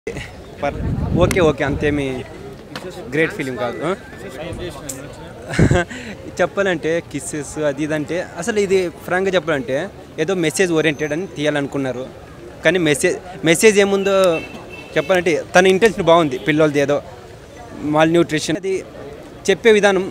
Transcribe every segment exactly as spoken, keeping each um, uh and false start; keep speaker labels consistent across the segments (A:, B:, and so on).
A: Per okay okay అంతేమీ great feeling కాదు. చెప్పాలంటే కిస్సెస్ అది ఇదంటే అసలు ఇది ఫ్రాంక్గా చెప్పాలంటే ఏదో మెసేజ్ ఓరియంటెడ్ అని తీయాలనుకున్నారు. కానీ మెసేజ్ మెసేజ్ ఏముందో చెప్పాలంటే తన ఇంటెన్షన్ బాగుంది. పిల్లలది ఏదో మాల్ న్యూట్రిషన్ అది చెప్పే విధానం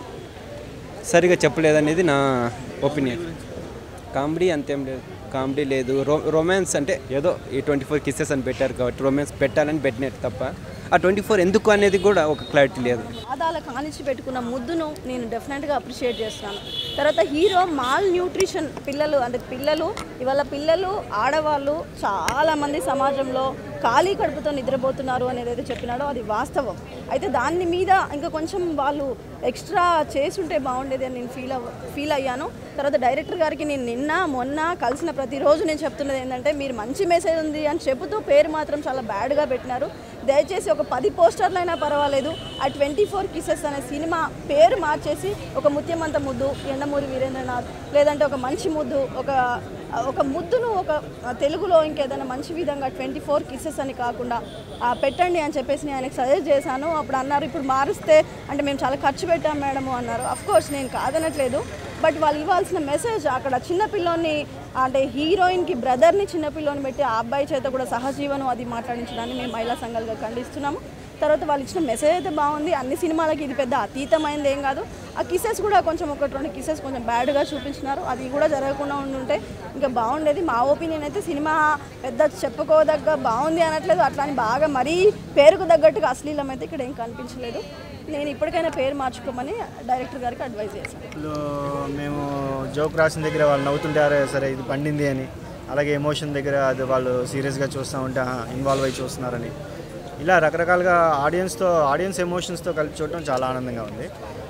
A: సరిగా చెప్పలేదనేది నా ఒపీనియన్. కామెడీ అంతేం లేదు, కామెడీ లేదు. రో రొమాన్స్ అంటే ఏదో ఈ ట్వంటీ ఫోర్ కిస్సెస్ అని పెట్టారు కాబట్టి రొమాన్స్ పెట్టాలని పెట్టినట్టు తప్ప ఆ ట్వంటీ ఫోర్ ఎందుకు అనేది కూడా ఒక క్లారిటీ లేదు.
B: ఆదాల కానిచ్చి పెట్టుకున్న ముద్దును నేను డెఫినెట్గా అప్రిషియేట్ చేస్తున్నాను. తర్వాత హీరో మాల్ న్యూట్రిషన్ పిల్లలు అంటే పిల్లలు ఇవాళ పిల్లలు ఆడవాళ్ళు చాలామంది సమాజంలో ఖాళీ కడుపుతో నిద్రపోతున్నారు అనేది అయితే చెప్పినాడో అది వాస్తవం. అయితే దాని మీద ఇంకా కొంచెం వాళ్ళు ఎక్స్ట్రా చేసుంటే బాగుండేది అని నేను ఫీల్ అవ్ ఫీల్ అయ్యాను. తర్వాత డైరెక్టర్ గారికి నేను నిన్న మొన్న కలిసిన ప్రతిరోజు నేను చెప్తున్నది ఏంటంటే మీరు మంచి మెసేజ్ ఉంది అని చెబుతూ పేరు మాత్రం చాలా బ్యాడ్గా పెట్టినారు. దయచేసి ఒక పది పోస్టర్లు అయినా పర్వాలేదు ఆ ట్వంటీ ఫోర్ కిసెస్ అనే సినిమా పేరు మార్చేసి ఒక ముత్యమంత ముద్దు, ఎండమూరి వీరేంద్రనాథ్ లేదంటే ఒక మంచి ముద్దు, ఒక ఒక ముద్దును ఒక తెలుగులో ఇంకేదైనా మంచి విధంగా ట్వంటీ ఫోర్ కిసెస్ అని కాకుండా పెట్టండి అని చెప్పేసి నేను ఆయనకు సజెస్ట్ చేశాను. అప్పుడు అన్నారు ఇప్పుడు మారిస్తే అంటే మేము చాలా ఖర్చు పెట్టాం మేడము అన్నారు. అఫ్కోర్స్ నేను కాదనట్లేదు, బట్ వాళ్ళు ఇవ్వాల్సిన మెసేజ్ అక్కడ చిన్నపిల్లోని అంటే హీరోయిన్కి బ్రదర్ని చిన్నపిల్లోని పెట్టి ఆ అబ్బాయి చేత కూడా సహజీవనం అది మాట్లాడించడాన్ని మేము మహిళా సంఘాలుగా ఖండిస్తున్నాము. తర్వాత వాళ్ళు ఇచ్చిన మెసేజ్ అయితే బాగుంది. అన్ని సినిమాలకి ఇది పెద్ద అతీతమైనది ఏం కాదు. ఆ కిసెస్ కూడా కొంచెం ఒకటి రెండు కిసెస్ కొంచెం బ్యాడ్గా చూపించినారు. అది కూడా జరగకుండా ఉండుంటే ఇంకా బాగుండేది. మా ఒపీనియన్ అయితే సినిమా పెద్ద చెప్పుకోదగ్గ బాగుంది అనట్లేదు, అట్లా అని బాగా మరీ పేరుకు తగ్గట్టుగా అశ్లీలం అయితే ఇక్కడ ఏం కనిపించలేదు. నేను ఇప్పటికైనా పేరు మార్చుకోమని డైరెక్టర్ గారికి అడ్వైజ్ చేశాను.
C: మేము జోక్ రాసిన దగ్గర వాళ్ళు నవ్వుతుంటారే సరే ఇది పండింది అని, అలాగే ఎమోషన్ దగ్గర అది వాళ్ళు సీరియస్గా చూస్తూ ఉంటే ఇన్వాల్వ్ అయ్యి చూస్తున్నారని, ఇలా రకరకాలుగా ఆడియన్స్తో ఆడియన్స్ ఎమోషన్స్తో కలిపి చూడటం చాలా ఆనందంగా ఉంది.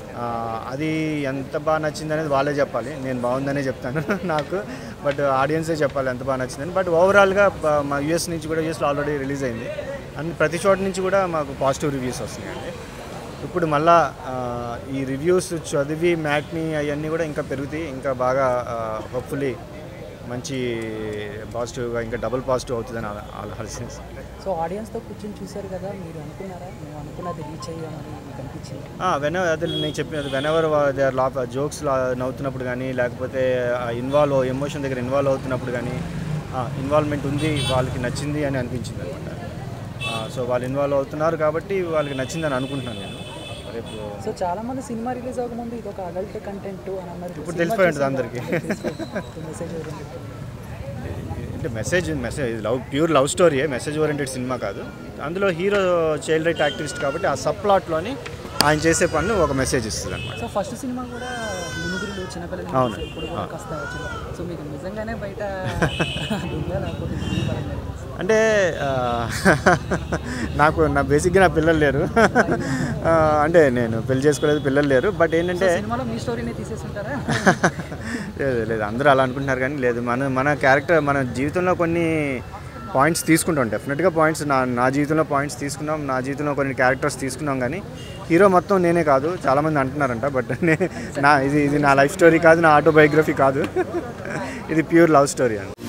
C: అది ఎంత బాగా నచ్చింది అనేది వాళ్ళే చెప్పాలి, నేను బాగుందనే చెప్తాను నాకు, బట్ ఆడియన్సే చెప్పాలి ఎంత బాగా నచ్చిందని. బట్ ఓవరాల్గా మా యూఎస్ నుంచి కూడా యూఎస్లో ఆల్రెడీ రిలీజ్ అయింది అండ్ ప్రతి చోట నుంచి కూడా మాకు పాజిటివ్ రివ్యూస్ వస్తున్నాయండి. ఇప్పుడు మళ్ళా ఈ రివ్యూస్ చదివి మ్యాట్ని అవన్నీ కూడా ఇంకా పెరుగుతాయి, ఇంకా బాగా హోప్ఫుల్లీ మంచి పాజిటివ్గా ఇంకా డబుల్ పాజిటివ్ అవుతుందని ఆలోచించి.
D: సో ఆడియన్స్తో కూర్చొని చూశారు కదా, మీరు అనుకున్నారా మేము అనుకున్నది రీచ్ అయ్యామని మీకు అనిపించింది?
C: వెన్ అదే నేను చెప్పినది whenever they are laugh jokes నవ్వుతున్నప్పుడు కానీ లేకపోతే ఇన్వాల్వ్ ఎమోషన్ దగ్గర ఇన్వాల్వ్ అవుతున్నప్పుడు కానీ ఇన్వాల్వ్మెంట్ ఉంది, వాళ్ళకి నచ్చింది అని అనిపించింది అనమాట. సో వాళ్ళు ఇన్వాల్వ్ అవుతున్నారు కాబట్టి వాళ్ళకి నచ్చిందని అనుకుంటున్నాను నేను. రేపు
D: సో చాలా మంది సినిమా రిలీజ్ అవ్వకముందు ఇది ఒక అడల్ట్ కంటెంట్ అని అన్నారు,
C: ఇప్పుడు తెలిసిపోయి ఉంటుంది అందరికీ.
D: మెసేజ్
C: అంటే message message love pure love స్టోరీయే, మెసేజ్ ఓరియంటెడ్ సినిమా కాదు. అందులో హీరో చైల్డ్ రైట్ యాక్టివిస్ట్ కాబట్టి ఆ సబ్ ప్లాట్లోని ఆయన చేసే పనులు ఒక మెసేజ్ ఇస్తుంది అనమాట.
D: సో ఫస్ట్ సినిమా కూడా మునుగురులు చిన్నపిల్లలు,
C: అవును.
D: సో మీకు నిజంగానే బయట
C: అంటే నాకు నా బేసిక్గా నా పిల్లలు లేరు, అంటే నేను పెళ్లి చేసుకోలేదు, పిల్లలు లేరు. బట్ ఏంటంటే
D: సినిమాలో మీ స్టోరీనే తీసేసుంటారా?
C: లేదు లేదు అందరూ అలా అనుకుంటున్నారు కానీ లేదు, మన మన క్యారెక్టర్ మన జీవితంలో కొన్ని పాయింట్స్ తీసుకుంటాం, డెఫినెట్గా పాయింట్స్ నా నా జీవితంలో పాయింట్స్ తీసుకున్నాం, నా జీవితంలో కొన్ని క్యారెక్టర్స్ తీసుకున్నాం. కానీ హీరో మొత్తం నేనే కాదు, చాలామంది అంటున్నారంట, బట్ నే నా ఇది ఇది నా లైఫ్ స్టోరీ కాదు, నా ఆటోబయోగ్రఫీ కాదు, ఇది ప్యూర్ లవ్ స్టోరీ అని.